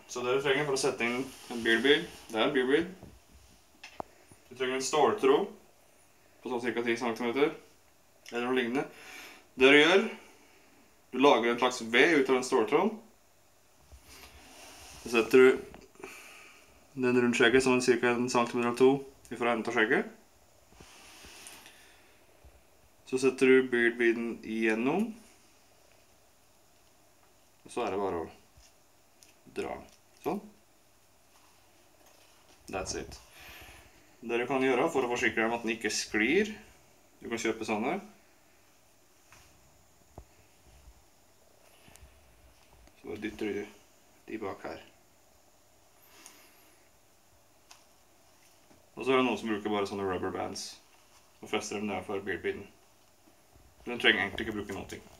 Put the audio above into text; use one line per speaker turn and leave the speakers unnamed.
Så det du trenger for å sette inn en beard bead, det er en beard bead. Du trenger en ståltråd på sånn ca. 10 cm, eller noe lignende. Det du gjør, du lager en slags V ut av den ståltråden. Så setter du den rundt skjegget som ca. 1 cm eller 2 fra enden av skjegget. Så setter du beard beaden igjennom. Og så er det bare å dra den. Sånn. That's it. Det du kan gjøre for å forsikre deg om at den ikke sklir, du kan kjøpe sånne. Så bare dytter du de bak her. Og så er det noen som bruker bare sånne rubber bands og fester dem der for beard beaden. Den trenger egentlig ikke bruke noe.